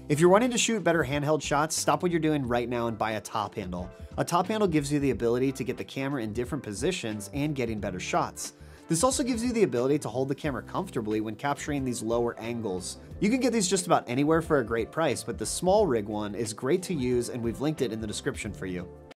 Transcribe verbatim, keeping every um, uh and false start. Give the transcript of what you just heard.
If you're wanting to shoot better handheld shots, stop what you're doing right now and buy a top handle. A top handle gives you the ability to get the camera in different positions and getting better shots. This also gives you the ability to hold the camera comfortably when capturing these lower angles. You can get these just about anywhere for a great price, but the small rig one is great to use and we've linked it in the description for you.